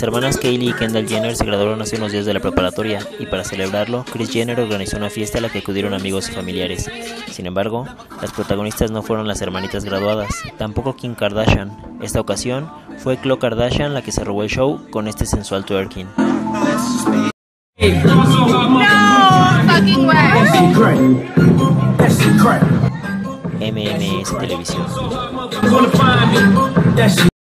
Las hermanas Kylie y Kendall Jenner se graduaron hace unos días de la preparatoria y para celebrarlo, Kris Jenner organizó una fiesta a la que acudieron amigos y familiares. Sin embargo, las protagonistas no fueron las hermanitas graduadas, tampoco Kim Kardashian. Esta ocasión fue Khloe Kardashian la que se robó el show con este sensual twerking. MMS Televisión.